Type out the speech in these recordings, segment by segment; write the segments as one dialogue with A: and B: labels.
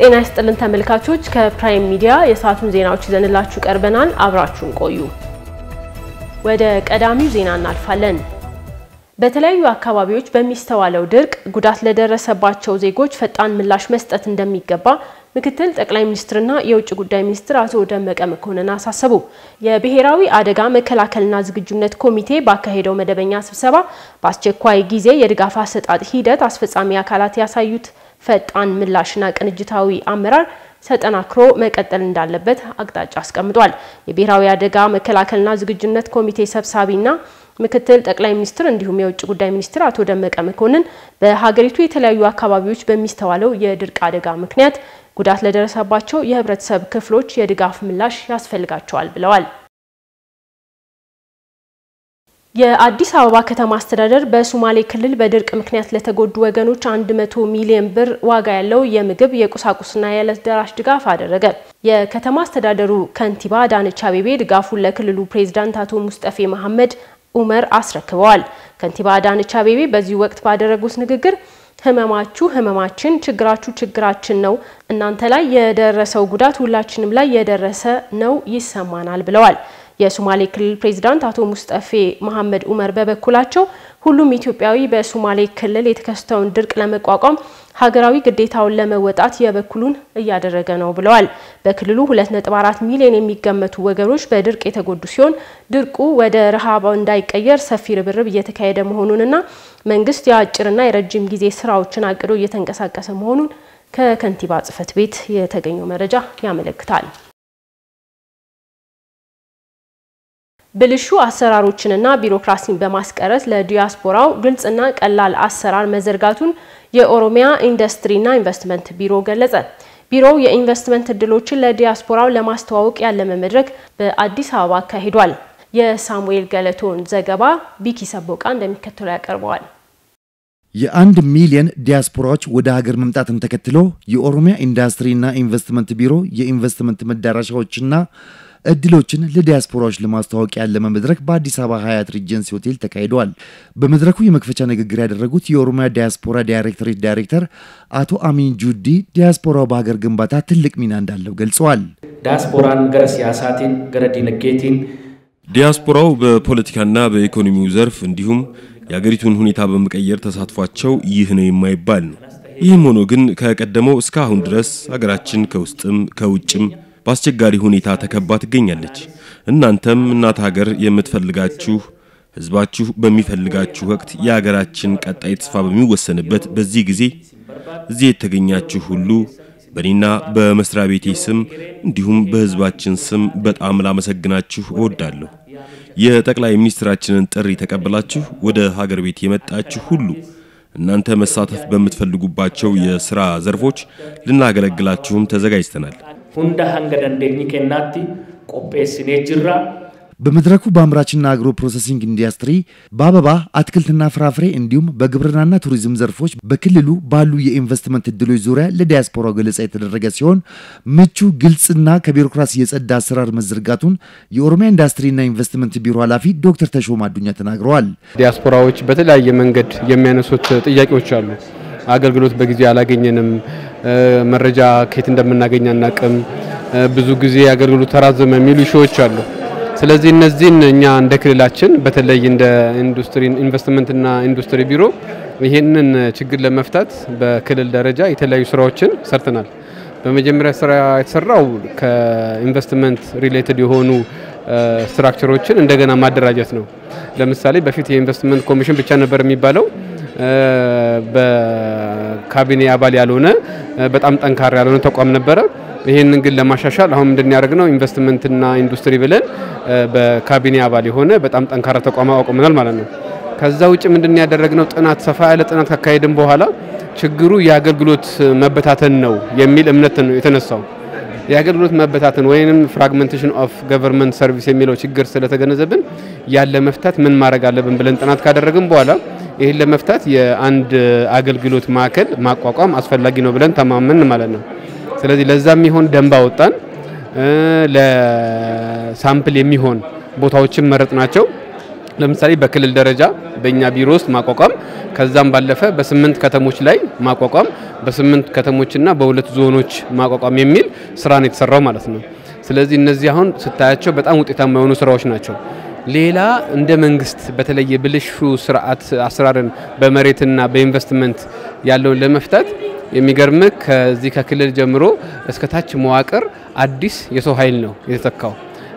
A: ጤና ይስጥልን ተመልካቾች ከፕራይም ሚዲያ የሰዓቱን ዜናዎች ይዘንላችሁ ቀርበናል አብራችሁን ቆዩ ወደ ቀዳሚው ዜና እናልፋለን በተለያዩ አካባቢዎች በሚስተዋለው ድርቅ ጉዳት ለደረሰባቸው ዜጎች ፈጣን ምላሽ መስጠት እንደሚገባ ምክትል ጠቅላይ ሚኒስትርና የውጭ ጉዳይ ሚኒስትር አቶ ደመቀ መኮንን አሳሰቡ የብሔራዊ አደጋ መከላከልና ዝግጁነት ኮሚቴ ባካሄደው መደበኛ ስብሰባ በአስቸኳይ ጊዜ የድጋፍ አሰጣጥ ሂደት አስፈጻሚ አካላት ያሳዩት ፈጣን ምላሽና ቅንጅታዊ አመራር ተጠናክሮ መቀጠል እንዳለበት አቅጣጫ አስቀምጧል የብሔራዊ አደጋ መከላከልና ዝግጁነት ኮሚቴ ሰብሳቢና ምክትል ጠቅላይ ሚኒስትር እንዲሁም የውጭ ጉዳይ ሚኒስትር አቶ ደመቀ መኮንን በሀገሪቱ የተለያዩ አካባቢዎች በሚስተዋለው የድርቅ አደጋ ምክንያት ጉዳት ለደረሰባቸው የህብረተሰብ ክፍሎች የድጋፍ ምላሽ ያስፈልጋቸዋል ብለዋል የአዲስ አበባ ከተማ አስተዳደር በሶማሌ ክልል በድርቅ ምክንያት ለተጎዱ ወገኖች 100 ሚሊዮን ብር ዋጋ ያለው የምግብ የቁሳቁስና የዕለት ደራሽ ድጋፍ አደረገ የከተማ አስተዳደሩ ከንቲባ አዳነች አቤቤ ድጋፉን ለክልሉ ፕሬዝዳንት አቶ ሙስጠፌ መሐመድ ኡመር አስረክበዋል ከንቲባ አዳነች አቤቤ በዚህ ወቅት ባደረጉት ንግግር ህመማችሁ ህመማችን ችግራችሁ ችግራችን ነው እናንተ ላይ የደረሰው ጉዳት ሁላችንም ላይ የደረሰ ነው ይሰማናል ብለዋል የሶማሌ ክልል ፕሬዝዳንት አቶ ሙስጠፌ መሐመድ ኡመር በበኩላቸው ሁሉም ኢትዮጵያዊ በሶማሌ ክልል የተከሰተውን ድርቅ ለመቋቋም ሀገራዊ ግዴታውን ለመወጣት የበኩሉን እያደረገ ነው ብለዋል በክልሉ 2.4 ሚሊዮን የሚገመቱ ወገኖች በድርቅ የተጎዱ ሲሆን ድርቁ ወደ ረሃብ እንዳይቀየር ሰፊ ርብርብ እየተካሄደ መሆኑንና መንግስት የአጭርና የረጅም ጊዜ ስራዎችን አቅዶ እየተንቀሳቀሰ መሆኑን ከከንቲባ ጽፈት ቤት የተገኘው መረጃ ያመለክታል ብልሹ አሰራሮችንና ቢሮክራሲን በማስቀረት ለዲያስፖራው ግልጽና ቀላል አሰራር መዘርጋቱን የኦሮሚያ ኢንዱስትሪና ኢንቨስትመንት ቢሮ ገለጸ ቢሮው የኢንቨስትመንት እድሎችን ለዲያስፖራው ለማስተዋወቅ ያለመ መድረክ በአዲስ አበባ አካሂዷል የሳሙኤል ገለቶን ዘገባ ቢኪ ሰቦቃ እንደሚከተለው ያቀርበዋል
B: የ1 ሚሊዮን ዲያስፖራዎች ወደ ሀገር መምጣትን ተከትሎ የኦሮሚያ ኢንዱስትሪና ኢንቨስትመንት ቢሮ የኢንቨስትመንት መዳረሻዎችና እድሎችን ለዲያስፖራዎች ለማስተዋወቅ ያለመ መድረክ በአዲስ አበባ ሀያት ሪጀንሲ ሆቴል ተካሂዷል በመድረኩ የመክፈቻ ንግግር ያደረጉት የኦሮሚያ ዲያስፖራ ዳይሬክተር አቶ አሚን ጁዲ ዲያስፖራው በሀገር ግንባታ ትልቅ ሚና እንዳለው ገልጸዋል
C: ዲያስፖራን ገረ ሲያሳቲን ገረ ዲነጌቲን
D: ዲያስፖራው በፖለቲካና በኢኮኖሚው ዘርፍ እንዲሁም የሀገሪቱን ሁኔታ በመቀየር ተሳትፏቸው ይህ ነው የማይባል ነው ይህም ሆኖ ግን ከቀደመው እስካሁን ድረስ ሀገራችን ከውስጥም ከውጭም በአስቸጋሪ ሁኔታ ተከባ ትገኛለች እናንተም እናት ሀገር የምትፈልጋችሁ ህዝባችሁ በሚፈልጋችሁ ወቅት የሀገራችን ቀጣይ ተስፋ በሚወሰንበት በዚህ ጊዜ እዚህ የተገኛችሁ ሁሉ በእኔና በመስሪያ ቤቴ ስም እንዲሁም በህዝባችን ስም በጣም ላመሰግናችሁ እወዳለሁ የጠቅላይ ሚኒስትራችንን ጥሪ ተቀበላችሁ ወደ ሀገር ቤት የመጣችሁ ሁሉ እናንተ መሳተፍ በምትፈልጉባቸው የሥራ ዘርፎች ልናገለግላችሁም ተዘጋጅተናል
C: ሁንዳ አንገደንደኝ ከናቲ ቆጴስኔ ጅራ
B: በመድረኩ በአምራችና አግሮ ፕሮሰሲንግ ኢንዱስትሪ በአበባ አትክልትና ፍራፍሬ እንዲሁም በግብርናና ቱሪዝም ዘርፎች በክልሉ ባሉ የኢንቨስትመንት እድሎች ዙሪያ ለዲያስፖራው ገለጻ የተደረገ ሲሆን ምቹ ግልጽና ከቢሮክራሲ የጸዳ አሰራር መዘርጋቱን የኦሮሚያ ኢንዱስትሪና ኢንቨስትመንት ቢሮ ኃላፊ ዶክተር ተሾማ አዱኛ ተናግረዋል
E: ዲያስፖራዎች በተለያየ መንገድ የሚያነሱት ጥያቄዎች አሉ አገልግሎት በጊዜ ያላገኘንም መረጃ ከየት እንደምናገኝ አናቀም ብዙ ጊዜ አገልግሎት ተራዘመ የሚሉ ሺዎች አሉ ስለዚህ እነዚህን እኛ እንደ ክልላችን በተለይ እንደ ኢንዱስትሪ ኢንቨስትመንትና ኢንዱስትሪ ቢሮ ይሄንን ችግር ለመፍታት በክልል ደረጃ የተለያዩ ስራዎችን ሰርተናል በመጀመሪያ ስራ የተሰራው ከኢንቨስትመንት ሪሌትድ የሆኑ ስትራክቸሮችን እንደገና ማደራጀት ነው ለምሳሌ በፊት የኢንቨስትመንት ኮሚሽን ብቻ ነበር የሚባለው በካቢኔ አባል ያልሆነ በጣም ጠንካራ ያልሆነ ተቋም ነበር ይሄንን ግን ለማሻሻል አሁን እንደኛ ያደረግነው ኢንቨስትመንትና ኢንዱስትሪ ብለን በካቢኔ አባል የሆነ በጣም ጠንካራ ተቋም አቋቁመናል ማለት ነው ከዛ ውጭ ምንድነው ያደረግነው ጥናት ሰፋ ያለ ጥናት ካካሄድን በኋላ ችግሩ የአገልግሎት መበታተን ነው የሚል እምነት ነው የተነሳው የአገልግሎት መበታተን ወይንም ፍራግመንቴሽን ኦፍ ገቨርንመንት ሰርቪስ የሚለው ችግር ስለተገነዘብን ያለ መፍታት ምን ማድረግ አለብን ብለን ጥናት ካደረግን በኋላ ይሄን ለመፍታት የአንድ አገልግሎት ማዕከል ማቋቋም አስፈላጊ ነው ብለን ተማመን ማለት ነው ስለዚህ ለዛም ይሆን ደንባ ወጣን ለሳምፕል የሚሆን ቦታዎችን መረጥናቸው ለምሳሌ በክልል ደረጃ በእኛ ቢሮ ውስጥ ማቋቋም ከዛም ባለፈ በ8 ከተሞች ላይ ማቋቋም በ8 ከተሞችና በ2 ዞኖች ማቋቋም የሚል ስራ ነው የተሰራው ማለት ነው። ስለዚህ እነዚህ አሁን ስታያቸው በጣም ውጤታማ የሆኑ ስራዎች ናቸው። ሌላ እንደ መንግስት በተለየ ብልሹ ስርዓት አሰራርን በመሬትና በኢንቨስትመንት ያለውን ለመፍታት የሚገርም ከዚህ ከክልል ጀምሮ እስከ ታች መዋቅር አዲስ የሰው ኃይል ነው የተተካው።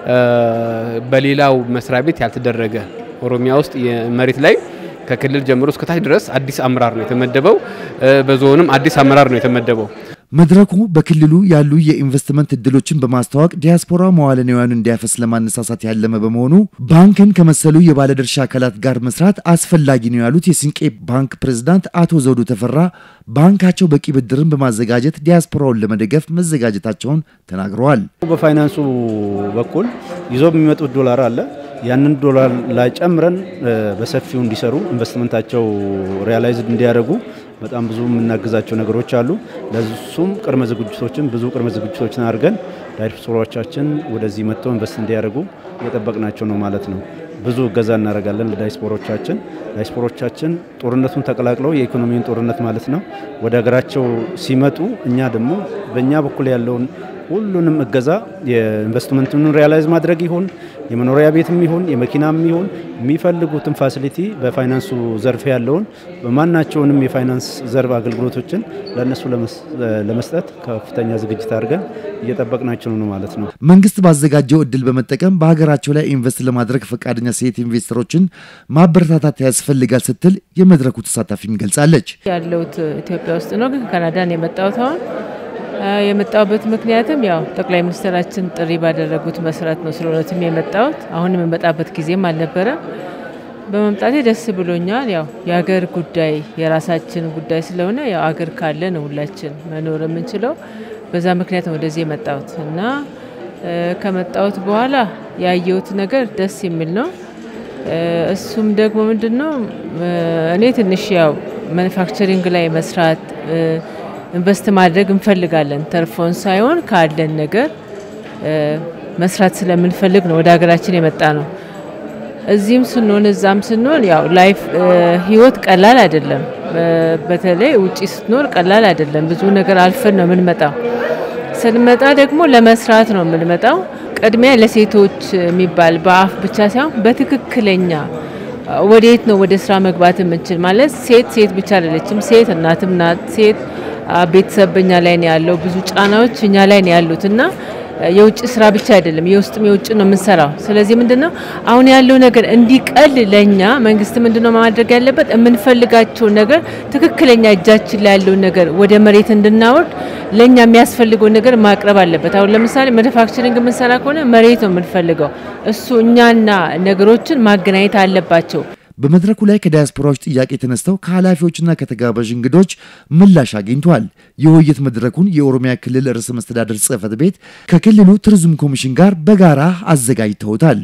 E: በሌላው መስሪያ ቤት ያልተደረገ ኦሮሚያ ውስጥ የመሬት ላይ ከክልል ጀምሮ እስከ ታች ድረስ አዲስ አመራር ነው የተመደበው። በዞንም አዲስ አመራር ነው የተመደበው።
B: መድረኩ በክልሉ ያሉ የኢንቨስትመንት እድሎችን በማስተዋወቅ ዲያስፖራ መዋለ ንዋዩን እንዲያፈስ ለማነሳሳት ያለመ በመሆኑ ባንክን ከመሰሉ የባለድርሻ አካላት ጋር መስራት አስፈላጊ ነው ያሉት የሲንቄ ባንክ ፕሬዝዳንት አቶ ዘውዱ ተፈራ ባንካቸው በቂ ብድርን በማዘጋጀት ዲያስፖራውን ለመደገፍ መዘጋጀታቸውን ተናግረዋል።
F: በፋይናንሱ በኩል ይዞ የሚመጡት ዶላር አለ። ያንን ዶላር ላይ ጨምረን በሰፊው እንዲሰሩ ኢንቨስትመንታቸው ሪያላይዝ እንዲያደርጉ በጣም ብዙ የምናግዛቸው ነገሮች አሉ። ለሱም ቅድመ ዝግጅቶችን አድርገን ዳይስፖራዎቻችን ወደዚህ መጥተው ኢንቨስት እንዲያደርጉ እየጠበቅናቸው ነው ማለት ነው። ብዙ እገዛ እናደርጋለን ለዳይስፖራዎቻችን ጦርነቱን ተቀላቅለው የኢኮኖሚውን ጦርነት ማለት ነው ወደ ሀገራቸው ሲመጡ እኛ ደግሞ በእኛ በኩል ያለውን ሁሉንም እገዛ የኢንቨስትመንቱን ሪያላይዝ ማድረግ ይሁን የመኖሪያ ቤትም ይሁን የመኪናም ይሁን የሚፈልጉትን ፋሲሊቲ በፋይናንሱ ዘርፍ ያለውን በማናቸውንም የፋይናንስ ዘርፍ አገልግሎቶችን ለነሱ ለመስጠት ከፍተኛ ዝግጅት አድርገን እየጠበቅናቸው ነው ማለት ነው።
B: መንግስት ባዘጋጀው እድል በመጠቀም በሀገራቸው ላይ ኢንቨስት ለማድረግ ፈቃደኛ ሴት ኢንቨስተሮችን ማበረታታት ያስፈልጋል ስትል የመድረኩ ተሳታፊም ገልጻለች።
G: ያለውት ኢትዮጵያ ውስጥ ነው ግን ካናዳን የመጣሁት አሁን የመጣሁበት ምክንያትም ያው ጠቅላይ ሚኒስትራችን ጥሪ ባደረጉት መሰረት ነው። ስለሆነም የመጣሁት አሁን የምመጣበት ጊዜም አልነበረ። በመምጣቴ ደስ ብሎኛል። ያው የሀገር ጉዳይ የራሳችን ጉዳይ ስለሆነ ያው ሀገር ካለ ነው ሁላችን መኖር የምንችለው። በዛ ምክንያት ነው ወደዚህ የመጣሁት እና ከመጣሁት በኋላ ያየሁት ነገር ደስ የሚል ነው። እሱም ደግሞ ምንድነው እኔ ትንሽ ያው ማኑፋክቸሪንግ ላይ መስራት ኢንቨስት ማድረግ እንፈልጋለን። ተርፎን ሳይሆን ካለን ነገር መስራት ስለምንፈልግ ነው ወደ ሀገራችን የመጣ ነው። እዚህም ስንሆን እዛም ስንሆን ያው ላይፍ ህይወት ቀላል አይደለም። በተለይ ውጪ ስትኖር ቀላል አይደለም። ብዙ ነገር አልፈን ነው የምንመጣው። ስንመጣ ደግሞ ለመስራት ነው የምንመጣው። ቅድሚያ ለሴቶች የሚባል በአፍ ብቻ ሳይሆን በትክክለኛ ወዴት ነው ወደ ስራ መግባት የምንችል ማለት ሴት ብቻ አይደለችም። ሴት እናትም ናት። ሴት ቤተሰብ በእኛ ላይ ነው ያለው። ብዙ ጫናዎች እኛ ላይ ነው ያሉትና የውጭ ስራ ብቻ አይደለም የውስጥም የውጭ ነው የምንሰራው። ስለዚህ ምንድነው አሁን ያለው ነገር እንዲቀል ለኛ መንግስት ምንድነው ማድረግ ያለበት የምንፈልጋቸው ነገር ትክክለኛ እጃችን ላይ ያለው ነገር ወደ መሬት እንድናወርድ ለኛ የሚያስፈልገው ነገር ማቅረብ አለበት። አሁን ለምሳሌ ማኑፋክቸሪንግ የምንሰራ ከሆነ መሬት ነው የምንፈልገው። እሱ እኛና ነገሮችን ማገናኘት አለባቸው።
B: በመድረኩ ላይ ከዲያስፖራዎች ጥያቄ ተነስተው ከኃላፊዎችና ከተጋባዥ እንግዶች ምላሽ አግኝቷል። የውይይት መድረኩን የኦሮሚያ ክልል ርዕሰ መስተዳድር ጽሕፈት ቤት ከክልሉ ቱሪዝም ኮሚሽን ጋር በጋራ አዘጋጅተውታል።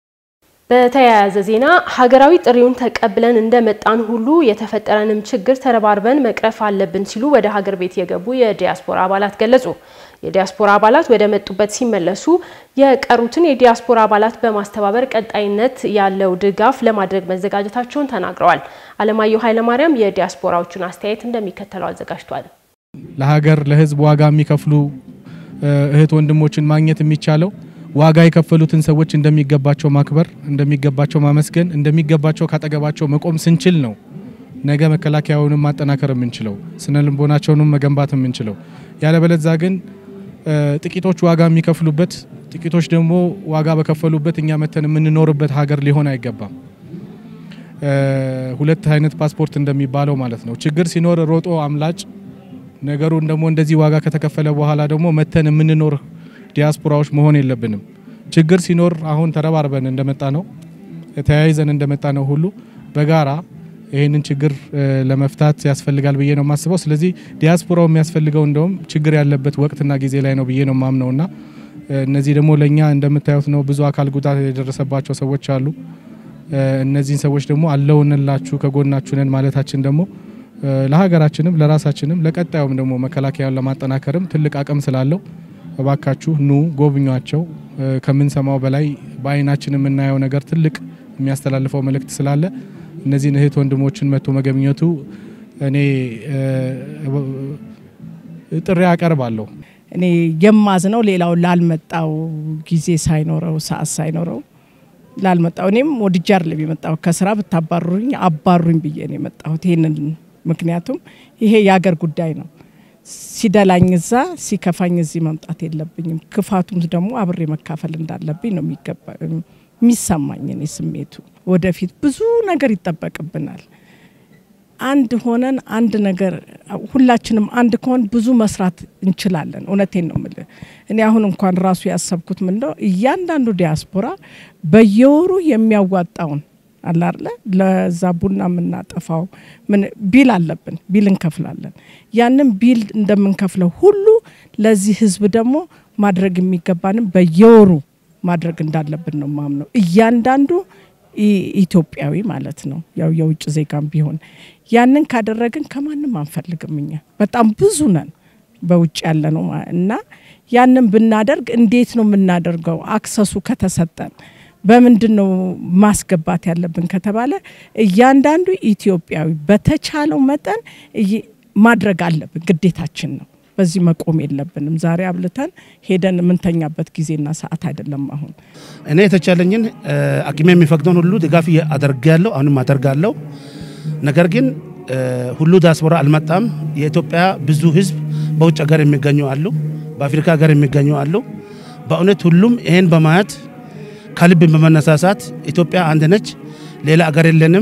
A: በተያያዘ ዜና ሀገራዊ ጥሪውን ተቀብለን እንደመጣን ሁሉ የተፈጠረንም ችግር ተረባርበን መቅረፍ አለብን ሲሉ ወደ ሀገር ቤት የገቡ የዲያስፖራ አባላት ገለጹ። የዲያስፖራ አባላት ወደ መጡበት ሲመለሱ የቀሩትን የዲያስፖራ አባላት በማስተባበር ቀጣይነት ያለው ድጋፍ ለማድረግ መዘጋጀታቸውን ተናግረዋል። አለማየሁ ኃይለማርያም የዲያስፖራዎቹን አስተያየት እንደሚከተለው አዘጋጅቷል።
H: ለሀገር ለህዝብ ዋጋ የሚከፍሉ እህት ወንድሞችን ማግኘት የሚቻለው ዋጋ የከፈሉትን ሰዎች እንደሚገባቸው ማክበር፣ እንደሚገባቸው ማመስገን፣ እንደሚገባቸው ካጠገባቸው መቆም ስንችል ነው ነገ መከላከያውንም ማጠናከር የምንችለው ስነልቦናቸውንም መገንባት የምንችለው። ያለበለዚያ ግን ጥቂቶች ዋጋ የሚከፍሉበት ጥቂቶች ደግሞ ዋጋ በከፈሉበት እኛ መተን የምንኖርበት ሀገር ሊሆን አይገባም። ሁለት አይነት ፓስፖርት እንደሚባለው ማለት ነው። ችግር ሲኖር ሮጦ አምላጭ ነገሩን ደግሞ እንደዚህ ዋጋ ከተከፈለ በኋላ ደግሞ መተን የምንኖር ዲያስፖራዎች መሆን የለብንም። ችግር ሲኖር አሁን ተረባርበን እንደመጣ ነው ተያይዘን እንደመጣ ነው ሁሉ በጋራ ይሄንን ችግር ለመፍታት ያስፈልጋል ብዬ ነው ማስበው። ስለዚህ ዲያስፖራው የሚያስፈልገው እንደውም ችግር ያለበት ወቅትና ጊዜ ላይ ነው ብዬ ነው ማምነውና እነዚህ ደግሞ ለኛ እንደምታዩት ነው ብዙ አካል ጉዳት የደረሰባቸው ሰዎች አሉ። እነዚህን ሰዎች ደግሞ አለውንላችሁ ከጎናችሁ ነን ማለታችን ደግሞ ለሀገራችንም ለራሳችንም ለቀጣዩም ደግሞ መከላከያውን ለማጠናከርም ትልቅ አቅም ስላለው እባካችሁ ኑ ጎብኟቸው። ከምንሰማው በላይ በአይናችን የምናየው ነገር ትልቅ የሚያስተላልፈው መልእክት ስላለ እነዚህ እህት ወንድሞችን መጥቶ መገኘቱ እኔ ጥሪ አቀርባለሁ።
I: እኔ የማዝነው ሌላው ላልመጣው ጊዜ ሳይኖረው ሰዓት ሳይኖረው ላልመጣው እኔም ወድጃር ለሚመጣው ከስራ ብታባሩኝ አባሩኝ ብዬ ነው የመጣሁት። ይሄንን ምክንያቱም ይሄ ያገር ጉዳይ ነው። ሲደላኝ እዛ ሲከፋኝ እዚህ መምጣት የለብኝም። ክፋቱም ደግሞ አብሬ መካፈል እንዳለብኝ ነው የሚሰማኝ እኔ ስሜቱ። ወደፊት ብዙ ነገር ይጠበቅብናል። አንድ ሆነን አንድ ነገር ሁላችንም አንድ ከሆን ብዙ መስራት እንችላለን። እውነቴን ነው ማለት እኔ አሁን እንኳን ራሱ ያሰብኩት ምንድነው እያንዳንዱ ዲያስፖራ በየወሩ የሚያዋጣውን አላርለ ለዛቡና ምናጠፋው ምን ቢል አለብን ቢል እንከፍላለን። ያንን ቢል እንደምንከፍለው ሁሉ ለዚህ ህዝብ ደግሞ ማድረግ የሚገባንም በየወሩ ማድረግ እንዳለብን ነው ማምነው። እያንዳንዱ ኢትዮጵያዊ ማለት ነው ያው የውጭ ዜጋም ቢሆን ያንን ካደረግን ከማንም አንፈልግምኛ በጣም ብዙ ነን በውጭ ያለ ነው እና ያንን ብናደርግ እንዴት ነው የምናደርገው? አክሰሱ ከተሰጠን በምንድነው ማስገባት ያለብን ከተባለ እያንዳንዱ ኢትዮጵያዊ በተቻለው መጠን ማድረግ አለብን፣ ግዴታችን ነው። በዚህ መቆም የለብንም። ዛሬ አብልተን ሄደን ምንተኛበት ጊዜና ሰዓት አይደለም። አሁን
J: እኔ የተቻለኝን አቅሜ የሚፈቅደውን ሁሉ ድጋፍ አደርጋለሁ፣ አሁንም አደርጋለሁ። ነገር ግን ሁሉ ዲያስፖራ አልመጣም። የኢትዮጵያ ብዙ ህዝብ በውጭ ሀገር የሚገኙ አሉ፣ በአፍሪካ ሀገር የሚገኙ አሉ። በእውነት ሁሉም ይሄን በማየት ከልብ በመነሳሳት ኢትዮጵያ አንድ ነች፣ ሌላ ሀገር የለንም።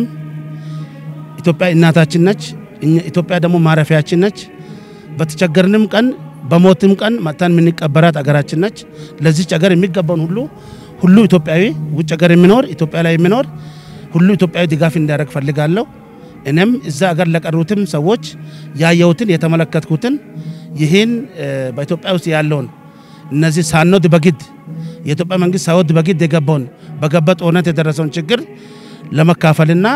J: ኢትዮጵያ እናታችን ነች፣ ኢትዮጵያ ደግሞ ማረፊያችን ነች። በተቸገርንም ቀን በሞትም ቀን መጣን ምንቀበራት ሀገራችን ነች። ለዚህ ሀገር የሚገባውን ሁሉ ኢትዮጵያዊ ውጭ ሀገር የሚኖር ኢትዮጵያ ላይ የሚኖር ሁሉ ኢትዮጵያዊ ድጋፍ እንዲያደርግ ፈልጋለሁ። እኔም እዛ ሀገር ለቀሩትም ሰዎች ያየሁትን የተመለከትኩትን ይሄን በኢትዮጵያ ውስጥ ያለውን እነዚህ ሳንወድ በግድ የኢትዮጵያ መንግስት ሳይወድ በግድ የገባውን በገበት ጦርነት የደረሰውን ችግር ለመካፈልና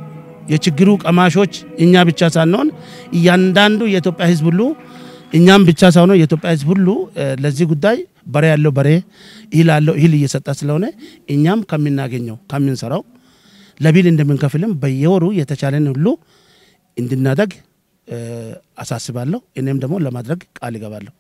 J: የችግሩ ቀማሾች እኛ ብቻ ሳንሆን እያንዳንዱ የኢትዮጵያ ህዝብ ሁሉ እኛም ብቻ ሳይሆን የኢትዮጵያ ህዝብ ሁሉ ለዚህ ጉዳይ በሬ ያለው በሬ ይላለው ይል እየሰጣ ስለሆነ እኛም ከሚናገኘው ከሚንሰራው ለቢል እንደምንከፍልም በየወሩ የተቻለን ሁሉ እንድናደግ አሳስባለሁ። እኔም ደግሞ ለማድረግ ቃል እገባለሁ።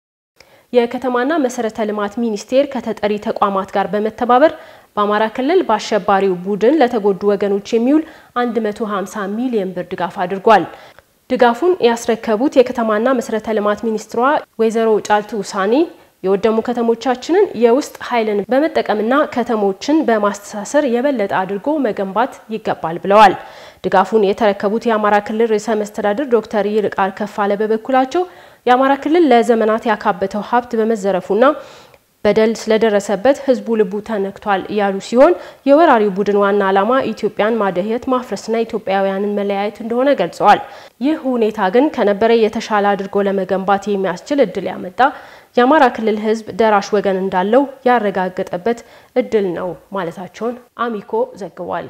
A: የከተማና መሰረተ ልማት ሚኒስቴር ከተጠሪ ተቋማት ጋር በመተባበር በአማራ ክልል በአሸባሪው ቡድን ለተጎዱ ወገኖች የሚውል 150 ሚሊዮን ብር ድጋፍ አድርጓል። ድጋፉን ያስረከቡት የከተማና መሰረተ ልማት ሚኒስትሯ ወይዘሮ ጫልቱ ሳኒ የወደሙ ከተሞቻችንን የውስጥ ኃይልን በመጠቀምና ከተሞችን በማስተሳሰር የበለጠ አድርጎ መገንባት ይገባል ብለዋል። ድጋፉን የተረከቡት የአማራ ክልል ርዕሰ መስተዳድር ዶክተር ይልቃል ከፋለ በበኩላቸው የአማራ ክልል ለዘመናት ያካበተው ሀብት በመዘረፉና በደል ስለደረሰበት ህዝቡ ልቡ ተነክቷል ያሉ ሲሆን የወራሪው ቡድን ዋና ዓላማ ኢትዮጵያን ማደህየት ማፍረስና ኢትዮጵያውያንን መለያየት እንደሆነ ገልጸዋል። ይህ ሁኔታ ግን ከነበረ የተሻለ አድርጎ ለመገንባት የሚያስችል እድል ያመጣ የአማራ ክልል ህዝብ ደራሽ ወገን እንዳለው ያረጋገጠበት እድል ነው ማለታቸውን አሚኮ ዘግቧል።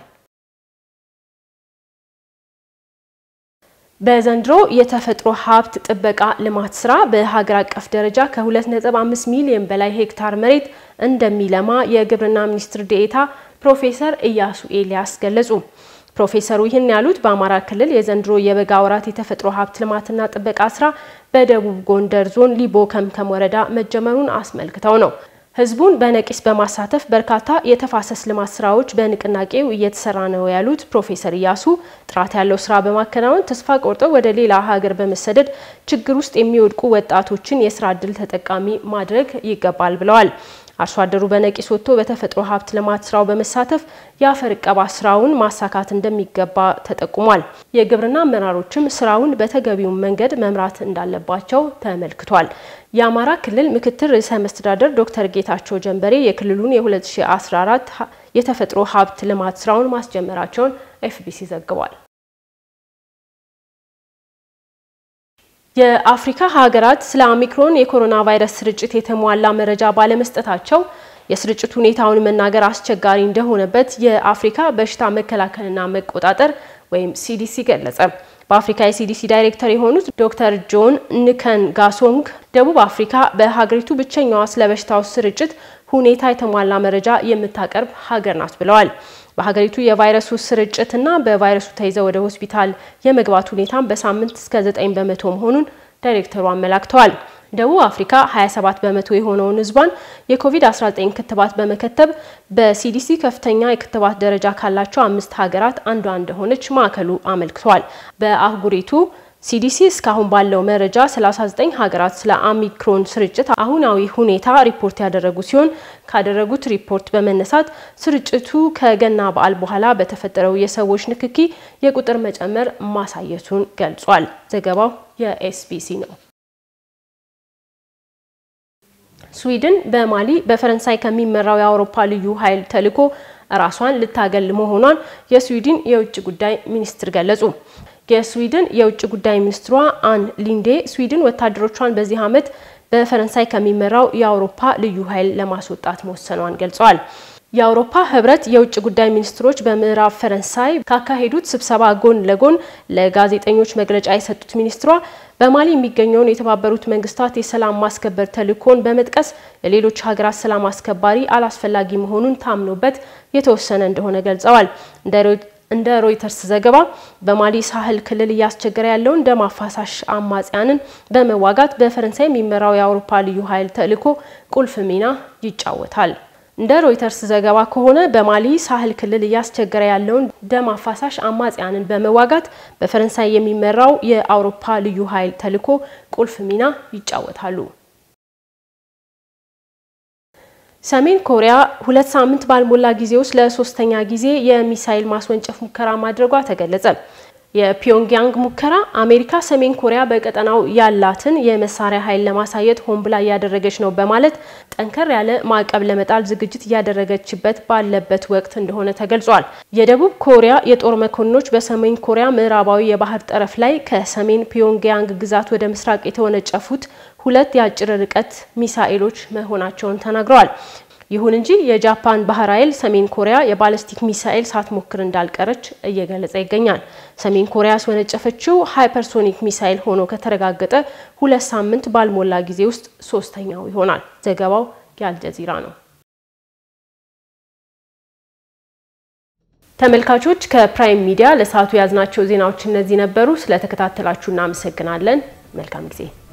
A: በዘንድሮ የተፈጥሮ ሀብት ጥበቃ ልማት ስራ በሀገር አቀፍ ደረጃ ከ2.5 ሚሊዮን በላይ ሄክታር መሬት እንደሚለማ የግብርና ሚኒስትር ዴኤታ ፕሮፌሰር ኢያሱ ኤልያስ ገለጹ። ፕሮፌሰሩ ይህን ያሉት በአማራ ክልል የዘንድሮ የበጋ ወራት የተፈጥሮ ሀብት ልማትና ጥበቃ ስራ በደቡብ ጎንደር ዞን ሊቦ ከምከም ወረዳ መጀመሩን አስመልክተው ነው። ህዝቡን በነቂስ በማሳተፍ በርካታ የተፋሰስ ልማት ስራዎች በንቅናቄው እየተሰራ ነው ያሉት ፕሮፌሰር ኢያሱ ጥራት ያለው ስራ በማከናወን ተስፋ ቆርጠው ወደ ሌላ ሀገር በመሰደድ ችግር ውስጥ የሚወድቁ ወጣቶችን የስራ ዕድል ተጠቃሚ ማድረግ ይገባል ብለዋል። አርሶ አደሩ በነቂስ ወጥቶ በተፈጥሮ ሀብት ልማት ስራው በመሳተፍ የአፈር ዕቀባ ስራውን ማሳካት እንደሚገባ ተጠቁሟል። የግብርና አመራሮችም ስራውን በተገቢው መንገድ መምራት እንዳለባቸው ተመልክቷል። የአማራ ክልል ምክትል ርዕሰ መስተዳድር ዶክተር ጌታቸው ጀንበሬ የክልሉን የ2014 የተፈጥሮ ሀብት ልማት ስራውን ማስጀመራቸውን ኤፍቢሲ ዘግቧል። የአፍሪካ ሀገራት ስለ ኦሚክሮን የኮሮና ቫይረስ ስርጭት የተሟላ መረጃ ባለመስጠታቸው የስርጭት ሁኔታውን መናገር አስቸጋሪ እንደሆነበት የአፍሪካ በሽታ መከላከልና መቆጣጠር ወይም ሲዲሲ ገለጸ። በአፍሪካ የሲዲሲ ዳይሬክተር የሆኑት ዶክተር ጆን ንከንጋሶንግ ደቡብ አፍሪካ በሀገሪቱ ብቸኛዋ ስለ በሽታው ስርጭት ሁኔታ የተሟላ መረጃ የምታቀርብ ሀገር ናት ብለዋል። በሀገሪቱ የቫይረሱ ስርጭትና በቫይረሱ ተይዘው ወደ ሆስፒታል የመግባት ሁኔታም በሳምንት እስከ 9 በመቶ መሆኑን ዳይሬክተሩ አመላክተዋል። ደቡብ አፍሪካ 27 በመቶ የሆነውን ህዝቧን የኮቪድ-19 ክትባት በመከተብ በሲዲሲ ከፍተኛ የክትባት ደረጃ ካላቸው 5 ሀገራት አንዷ እንደሆነች ማዕከሉ አመልክቷል። በአህጉሪቱ ሲዲሲ እስካሁን ባለው መረጃ 39 ሀገራት ስለ ኦሚክሮን ስርጭት አሁናዊ ሁኔታ ሪፖርት ያደረጉ ሲሆን ካደረጉት ሪፖርት በመነሳት ስርጭቱ ከገና በዓል በኋላ በተፈጠረው የሰዎች ንክኪ የቁጥር መጨመር ማሳየቱን ገልጿል። ዘገባው የኤስቢሲ ነው። ስዊድን በማሊ በፈረንሳይ ከሚመራው የአውሮፓ ልዩ ኃይል ተልዕኮ ራሷን ልታገል መሆኗን የስዊድን የውጭ ጉዳይ ሚኒስትር ገለጹ። የስዊድን የውጭ ጉዳይ ሚኒስትሯ አን ሊንዴ ስዊድን ወታደሮቿን በዚህ ዓመት በፈረንሳይ ከሚመራው የአውሮፓ ልዩ ኃይል ለማስወጣት መወሰኗን ገልጸዋል። የአውሮፓ ህብረት የውጭ ጉዳይ ሚኒስትሮች በምዕራብ ፈረንሳይ ካካሄዱት ስብሰባ ጎን ለጎን ለጋዜጠኞች መግለጫ የሰጡት ሚኒስትሯ በማሊ የሚገኘውን የተባበሩት መንግስታት የሰላም ማስከበር ተልዕኮን በመጥቀስ የሌሎች ሀገራት ሰላም አስከባሪ አላስፈላጊ መሆኑን ታምኖበት የተወሰነ እንደሆነ ገልጸዋል። እንደ ሮይተርስ ዘገባ በማሊ ሳህል ክልል እያስቸገረ ያለውን ደም አፋሳሽ አማጽያንን በመዋጋት በፈረንሳይ የሚመራው የአውሮፓ ልዩ ኃይል ተልዕኮ ቁልፍ ሚና ይጫወታል። እንደ ሮይተርስ ዘገባ ከሆነ በማሊ ሳህል ክልል እያስቸገረ ያለውን ደም አፋሳሽ አማጽያንን በመዋጋት በፈረንሳይ የሚመራው የአውሮፓ ልዩ ኃይል ተልዕኮ ቁልፍ ሚና ይጫወታሉ። ሰሜን ኮሪያ 2 ሳምንት ባልሞላ ጊዜ ውስጥ ለሶስተኛ ጊዜ የሚሳኤል ማስወንጨፍ ሙከራ ማድረጓ ተገለጸ። የፒዮንግያንግ ሙከራ አሜሪካ ሰሜን ኮሪያ በቀጠናው ያላትን የመሳሪያ ኃይል ለማሳየት ሆን ብላ ያደረገች ነው በማለት ጠንከር ያለ ማዕቀብ ለመጣል ዝግጅት ያደረገችበት ባለበት ወቅት እንደሆነ ተገልጿል። የደቡብ ኮሪያ የጦር መኮንኖች በሰሜን ኮሪያ ምዕራባዊ የባህር ጠረፍ ላይ ከሰሜን ፒዮንግያንግ ግዛት ወደ ምስራቅ የተወነጨፉት 2 የአጭር ርቀት ሚሳኤሎች መሆናቸውን ተናግረዋል። ይሁን እንጂ የጃፓን ባህር ኃይል ሰሜን ኮሪያ የባሊስቲክ ሚሳኤል ሳትሞክር እንዳልቀረች እየገለጸ ይገኛል። ሰሜን ኮሪያ ያስወነጨፈችው ሃይፐርሶኒክ ሚሳኤል ሆኖ ከተረጋገጠ 2 ሳምንት ባልሞላ ጊዜ ውስጥ ሶስተኛው ይሆናል። ዘገባው የአልጀዚራ ነው። ተመልካቾች ከፕራይም ሚዲያ ለሰዓቱ ያዝናቸው ዜናዎች እነዚህ ነበሩ። ስለተከታተላችሁ እናመሰግናለን። መልካም ጊዜ።